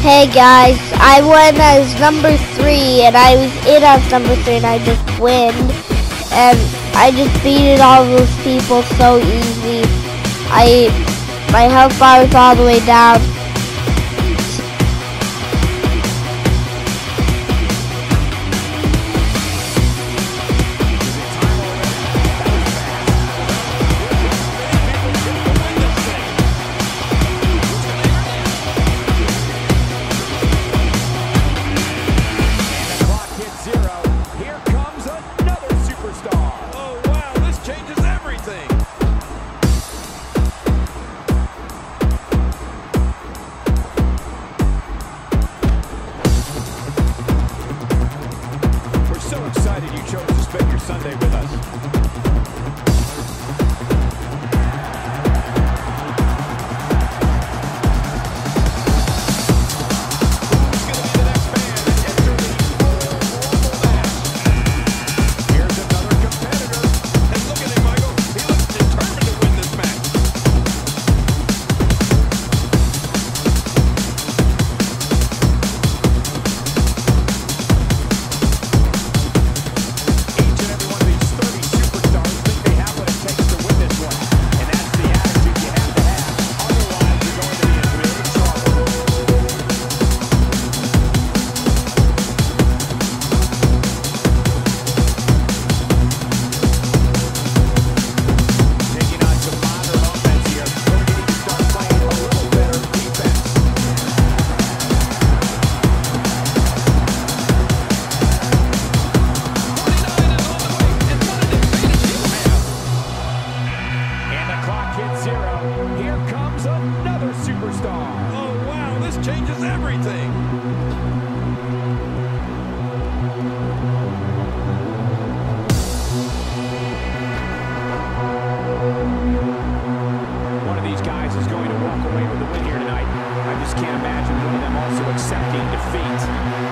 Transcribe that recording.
Hey guys, I went as number 3 and I was in as number 3 and I just win. And I just beat all those people so easy. My health bar is all the way down. Excited you chose to spend your Sunday with us. Changes everything. One of these guys is going to walk away with the win here tonight. I just can't imagine one of them also accepting defeat.